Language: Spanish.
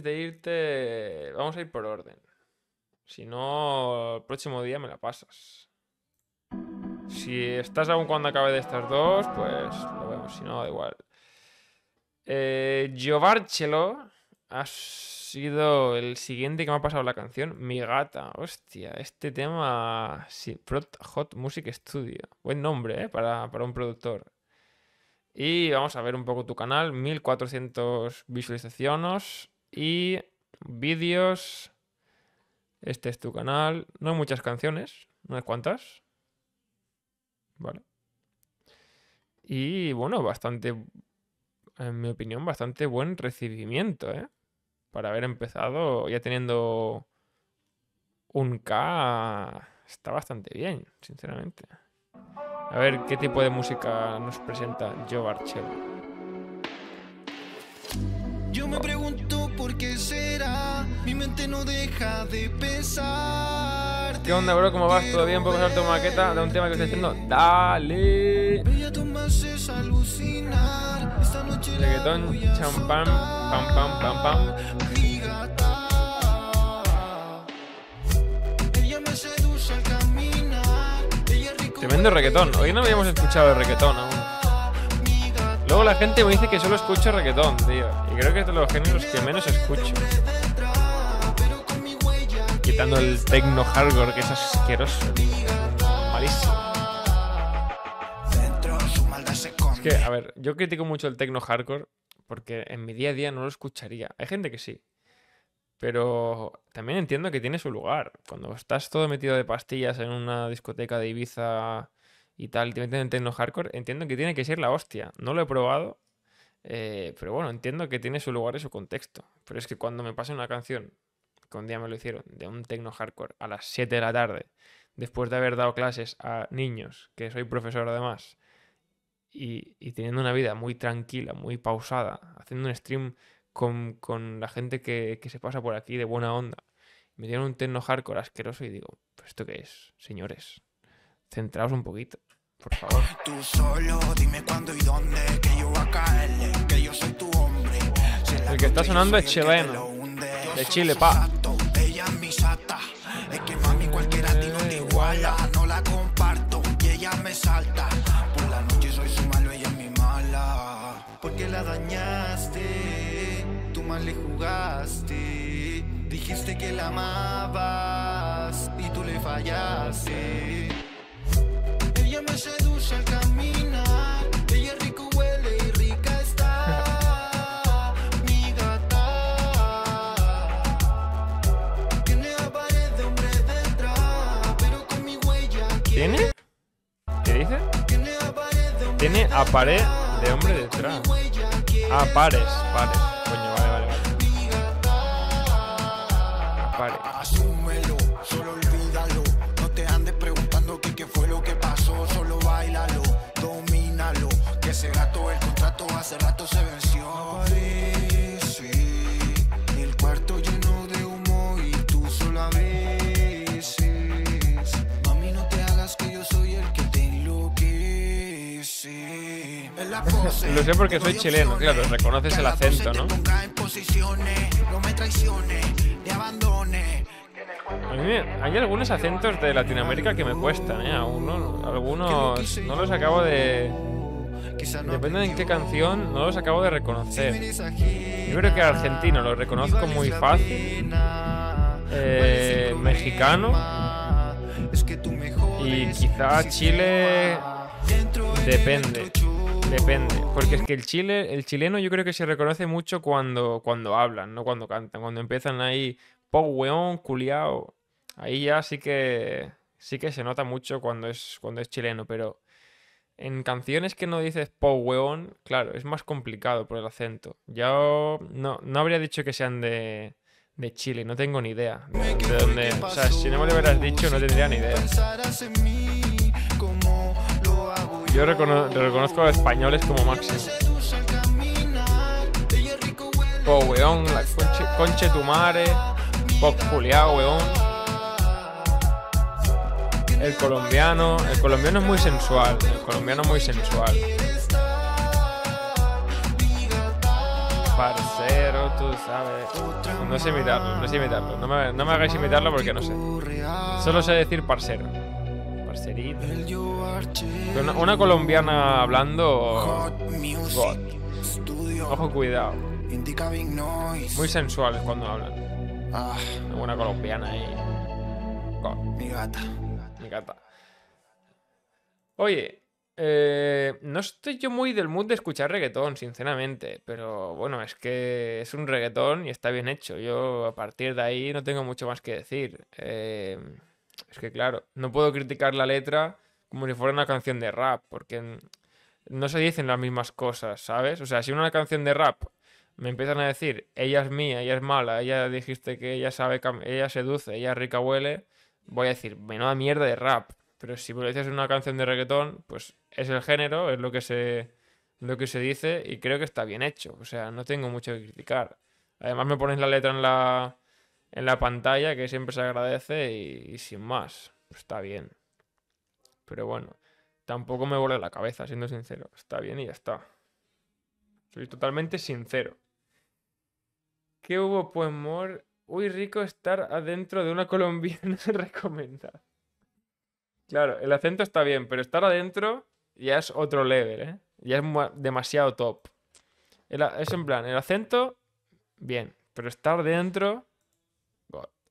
de irte, vamos a ir por orden. Si no, el próximo día me la pasas. Si estás aún cuando acabe de estas dos, pues lo vemos. Si no, da igual. Giovárchelo ha sido el siguiente que me ha pasado la canción. Mi gata. Hostia, este tema... Sí, Hot Music Studio. Buen nombre, para un productor. Y vamos a ver un poco tu canal. 1400 visualizaciones y vídeos. Este es tu canal. No hay muchas canciones. Unas cuantas. Vale. Y bueno, bastante... En mi opinión, bastante buen recibimiento, ¿eh? Para haber empezado ya teniendo un K, está bastante bien, sinceramente. A ver qué tipo de música nos presenta Giovárchelo. Yo me pregunto por qué será, mi mente no deja de pesar. ¿Qué onda, bro? ¿Cómo vas? ¿Todo bien? ¿Puedo pasar tu maqueta de un tema que estoy haciendo? ¡Dale! Reggaetón, champán, pam, pam, pam, pam. Tremendo reggaetón. Hoy no habíamos escuchado el reggaetón aún. Luego la gente me dice que solo escucho reggaetón, tío. Y creo que es de los géneros que menos escucho. Quitando el techno hardcore, que es asqueroso, tío. Malísimo. Es que, a ver, yo critico mucho el techno hardcore porque en mi día a día no lo escucharía. Hay gente que sí. Pero también entiendo que tiene su lugar. Cuando estás todo metido de pastillas en una discoteca de Ibiza y tal, y te meten en techno hardcore, entiendo que tiene que ser la hostia. No lo he probado, pero bueno, entiendo que tiene su lugar y su contexto. Pero es que cuando me pasa una canción, que un día me lo hicieron, de un techno hardcore a las 7 de la tarde, después de haber dado clases a niños, que soy profesor además, y teniendo una vida muy tranquila, muy pausada, haciendo un stream con la gente que se pasa por aquí de buena onda, me dieron un techno hardcore asqueroso y digo, ¿pero esto qué es? Señores, centraos un poquito, por favor. Tú solo dime cuándo y dónde, que yo voy a caerle, que yo soy tu hombre. El que está sonando es chileno, de Chile, pa. Ella es mi sata, es que mami cualquiera a ti no te iguala, no la comparto y ella me salta. Por la noche soy su malo, ella es mi mala. Porque la dañaste, tú mal le jugaste, dijiste que la amabas y tú le fallaste. Ella me seduce al caminar, ella rico huele y rica está. Mi gata tiene a pared de hombre detrás, pero con mi huella ¿Tiene? ¿Qué dice? Tiene a pared de hombre detrás. Ah, pares. Coño, vale. A pares. Asúmelo, solo olvídalo. No te andes preguntando qué fue lo que pasó. Solo báilalo, domínalo. Que ese gato, el contrato hace rato se venció. Aparece el cuarto lleno de humo y tú solo a veces. Mami, no te hagas que yo soy el que te enloquece. Lo sé porque soy chileno, claro, reconoces el acento, ¿no? A mí hay algunos acentos de Latinoamérica que me cuestan, aún no, algunos no los acabo de... Depende de en qué canción, no los acabo de reconocer. Yo creo que argentino lo reconozco muy fácil, mexicano, y quizá Chile depende, porque es que el chileno yo creo que se reconoce mucho cuando hablan, no cuando cantan, cuando empiezan ahí, po weón, culiao, ahí ya sí que se nota mucho cuando es chileno, pero en canciones que no dices po weón, claro, es más complicado por el acento. Yo no habría dicho que sean de Chile, no tengo ni idea de dónde, o sea, si no me lo hubieras dicho no tendría ni idea. Yo reconozco a los españoles como máximo. Po weón, la conche tu madre, po culiao weón. El colombiano es muy sensual, parcero, tú sabes. No sé imitarlo, no sé imitarlo. No me hagáis imitarlo porque no sé. Solo sé decir parcero. Parcerito. Una colombiana hablando. God. Ojo, cuidado. Muy sensuales cuando hablan. Una colombiana ahí. God. Mi gata. Mi gata. Oye, no estoy yo muy del mood de escuchar reggaetón, sinceramente, pero bueno, es que es un reggaetón y está bien hecho. Yo a partir de ahí no tengo mucho más que decir. Es que claro, no puedo criticar la letra como si fuera una canción de rap, porque no se dicen las mismas cosas, ¿sabes? O sea, si una canción de rap me empiezan a decir, ella es mía, ella es mala, ella dijiste que ella sabe, ella seduce, ella rica huele, voy a decir, menuda mierda de rap. Pero si me lo dices en una canción de reggaetón, pues es el género, es lo que se dice y creo que está bien hecho. O sea, no tengo mucho que criticar. Además me pones la letra en la pantalla, que siempre se agradece y sin más. Pues está bien. Pero bueno, tampoco me vuela la cabeza, siendo sincero. Está bien y ya está. Soy totalmente sincero. ¿Qué hubo, pues, amor? Uy, rico estar adentro de una colombiana recomendada. Claro, el acento está bien, pero estar adentro ya es otro level, ¿eh? Ya es demasiado top. Es en plan, el acento, bien, pero estar dentro, God.